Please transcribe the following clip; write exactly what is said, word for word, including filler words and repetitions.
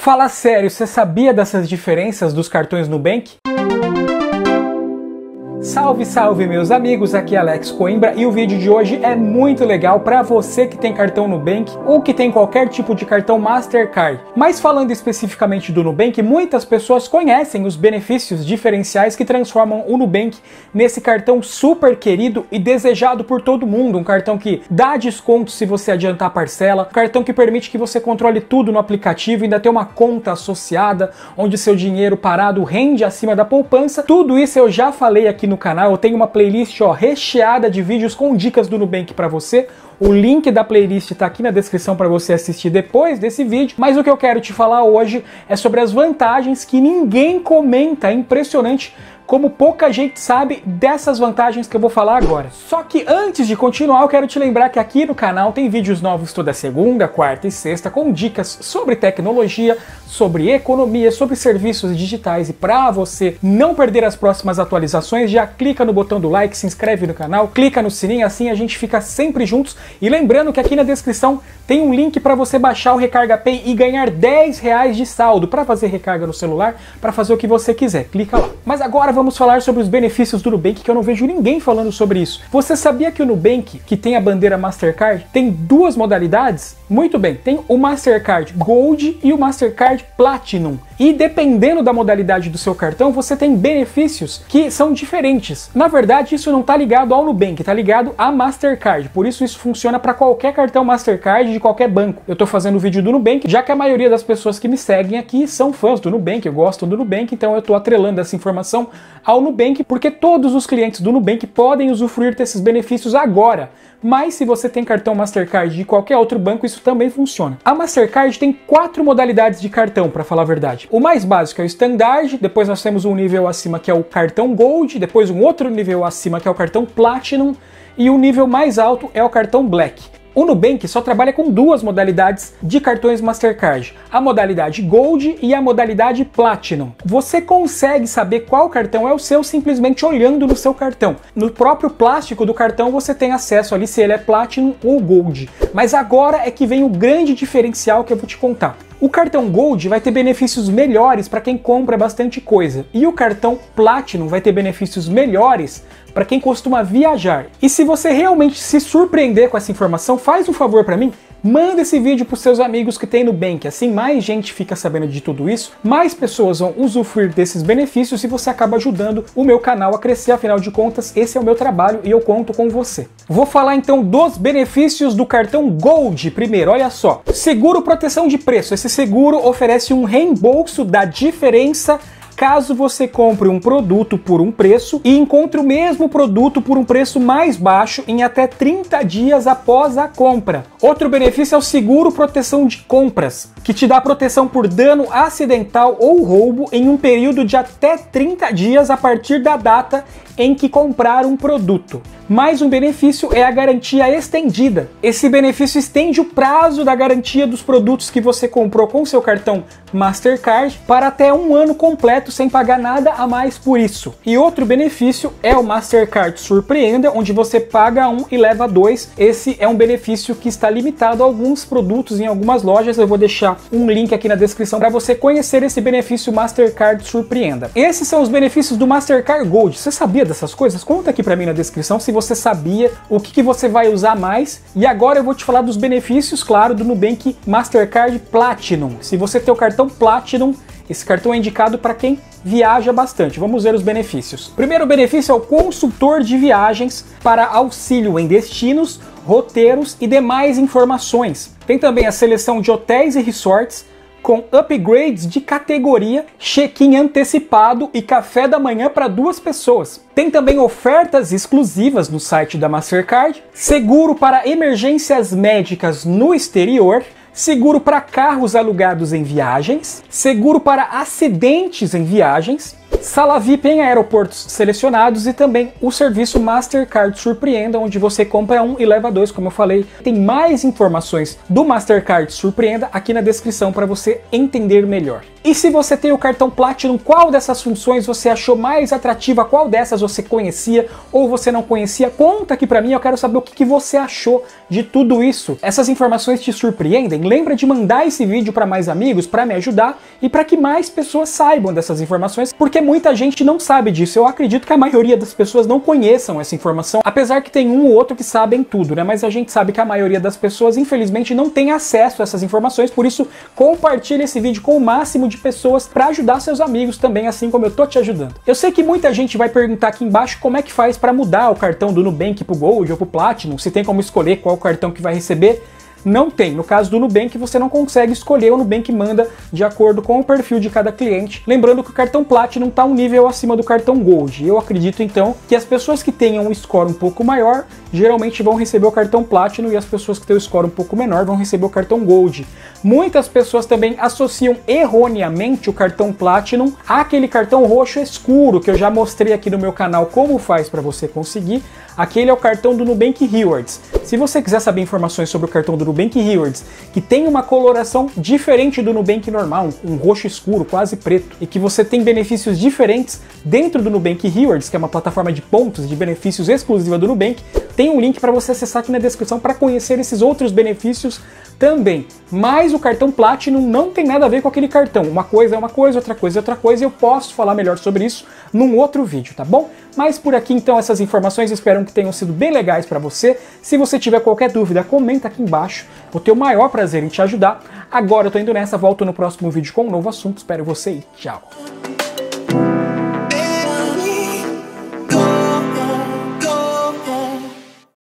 Fala sério, você sabia dessas diferenças dos cartões Nubank? Salve, salve meus amigos, aqui é Alex Coimbra e o vídeo de hoje é muito legal para você que tem cartão Nubank ou que tem qualquer tipo de cartão Mastercard. Mas falando especificamente do Nubank, muitas pessoas conhecem os benefícios diferenciais que transformam o Nubank nesse cartão super querido e desejado por todo mundo, um cartão que dá desconto se você adiantar a parcela, um cartão que permite que você controle tudo no aplicativo e ainda tem uma conta associada, onde seu dinheiro parado rende acima da poupança. Tudo isso eu já falei aqui no canal, eu tenho uma playlist ó, recheada de vídeos com dicas do Nubank para você. O link da playlist está aqui na descrição para você assistir depois desse vídeo, mas o que eu quero te falar hoje é sobre as vantagens que ninguém comenta. É impressionante como pouca gente sabe dessas vantagens que eu vou falar agora. Só que antes de continuar, eu quero te lembrar que aqui no canal tem vídeos novos toda segunda, quarta e sexta com dicas sobre tecnologia, sobre economia, sobre serviços digitais. E para você não perder as próximas atualizações, já clica no botão do like, se inscreve no canal, clica no sininho, assim a gente fica sempre juntos. E lembrando que aqui na descrição tem um link para você baixar o Recarga Pay e ganhar dez reais de saldo para fazer recarga no celular, para fazer o que você quiser. Clica lá. Mas agora vamos falar sobre os benefícios do Nubank, que eu não vejo ninguém falando sobre isso. Você sabia que o Nubank, que tem a bandeira Mastercard, tem duas modalidades? Muito bem, tem o Mastercard Gold e o Mastercard Platinum. E dependendo da modalidade do seu cartão, você tem benefícios que são diferentes. Na verdade, isso não está ligado ao Nubank, está ligado à Mastercard. Por isso, isso funciona para qualquer cartão Mastercard de qualquer banco. Eu estou fazendo o vídeo do Nubank, já que a maioria das pessoas que me seguem aqui são fãs do Nubank, gostam do Nubank, então eu estou atrelando essa informação ao Nubank, porque todos os clientes do Nubank podem usufruir desses benefícios agora. Mas se você tem cartão Mastercard de qualquer outro banco, isso também funciona. A Mastercard tem quatro modalidades de cartão, para falar a verdade. O mais básico é o Standard, depois nós temos um nível acima que é o cartão Gold, depois um outro nível acima que é o cartão Platinum e o nível mais alto é o cartão Black. O Nubank só trabalha com duas modalidades de cartões Mastercard, a modalidade Gold e a modalidade Platinum. Você consegue saber qual cartão é o seu simplesmente olhando no seu cartão. No próprio plástico do cartão você tem acesso ali se ele é Platinum ou Gold. Mas agora é que vem o grande diferencial que eu vou te contar. O cartão Gold vai ter benefícios melhores para quem compra bastante coisa, e o cartão Platinum vai ter benefícios melhores para quem costuma viajar. E se você realmente se surpreender com essa informação, faz um favor para mim, manda esse vídeo para os seus amigos que tem Nubank, assim mais gente fica sabendo de tudo isso, mais pessoas vão usufruir desses benefícios e você acaba ajudando o meu canal a crescer, afinal de contas esse é o meu trabalho e eu conto com você. Vou falar então dos benefícios do cartão Gold primeiro, olha só. Seguro proteção de preço, esse seguro oferece um reembolso da diferença caso você compre um produto por um preço e encontre o mesmo produto por um preço mais baixo em até trinta dias após a compra. Outro benefício é o seguro proteção de compras, que te dá proteção por dano acidental ou roubo em um período de até trinta dias a partir da data em que comprar um produto. Mais um benefício é a garantia estendida. Esse benefício estende o prazo da garantia dos produtos que você comprou com seu cartão Mastercard para até um ano completo sem pagar nada a mais por isso. E outro benefício é o Mastercard Surpreenda, onde você paga um e leva dois. Esse é um benefício que está limitado a alguns produtos em algumas lojas. Eu vou deixar um link aqui na descrição para você conhecer esse benefício Mastercard Surpreenda. Esses são os benefícios do Mastercard Gold. Você sabia dessas coisas? Conta aqui para mim na descrição se você sabia, o que, que você vai usar mais. E agora eu vou te falar dos benefícios, claro, do Nubank Mastercard Platinum. Se você tem o cartão Platinum, esse cartão é indicado para quem viaja bastante. Vamos ver os benefícios. Primeiro benefício é o consultor de viagens para auxílio em destinos, roteiros e demais informações. Tem também a seleção de hotéis e resorts com upgrades de categoria, check-in antecipado e café da manhã para duas pessoas. Tem também ofertas exclusivas no site da Mastercard, seguro para emergências médicas no exterior, seguro para carros alugados em viagens, seguro para acidentes em viagens, sala V I P em aeroportos selecionados e também o serviço Mastercard Surpreenda, onde você compra um e leva dois, como eu falei. Tem mais informações do Mastercard Surpreenda aqui na descrição para você entender melhor. E se você tem o cartão Platinum, qual dessas funções você achou mais atrativa? Qual dessas você conhecia ou você não conhecia? Conta aqui pra mim, eu quero saber o que, que você achou de tudo isso. Essas informações te surpreendem? lembra de mandar esse vídeo para mais amigos para me ajudar e para que mais pessoas saibam dessas informações, porque muita gente não sabe disso. Eu acredito que a maioria das pessoas não conheçam essa informação, apesar que tem um ou outro que sabem tudo, né? Mas a gente sabe que a maioria das pessoas, infelizmente, não tem acesso a essas informações, por isso compartilhe esse vídeo com o máximo de pessoas para ajudar seus amigos também, assim como eu tô te ajudando. Eu sei que muita gente vai perguntar aqui embaixo como é que faz para mudar o cartão do Nubank pro Gold ou pro Platinum, se tem como escolher qual cartão que vai receber. Não tem. No caso do Nubank, você não consegue escolher, o Nubank manda de acordo com o perfil de cada cliente. Lembrando que o cartão Platinum está um nível acima do cartão Gold. Eu acredito, então, que as pessoas que tenham um score um pouco maior, geralmente vão receber o cartão Platinum, e as pessoas que têm o score um pouco menor vão receber o cartão Gold. Muitas pessoas também associam erroneamente o cartão Platinum àquele cartão roxo escuro, que eu já mostrei aqui no meu canal como faz para você conseguir. Aquele é o cartão do Nubank Rewards. Se você quiser saber informações sobre o cartão do Nubank Rewards, que tem uma coloração diferente do Nubank normal, um roxo escuro, quase preto, e que você tem benefícios diferentes dentro do Nubank Rewards, que é uma plataforma de pontos de benefícios exclusiva do Nubank, tem um link para você acessar aqui na descrição para conhecer esses outros benefícios também. Mas o cartão Platinum não tem nada a ver com aquele cartão. Uma coisa é uma coisa, outra coisa é outra coisa, e eu posso falar melhor sobre isso num outro vídeo, tá bom? Mas por aqui então essas informações, espero que tenham sido bem legais para você. Se você tiver qualquer dúvida, comenta aqui embaixo. Vou ter o maior prazer em te ajudar. Agora eu tô indo nessa, volto no próximo vídeo com um novo assunto. Espero você e tchau!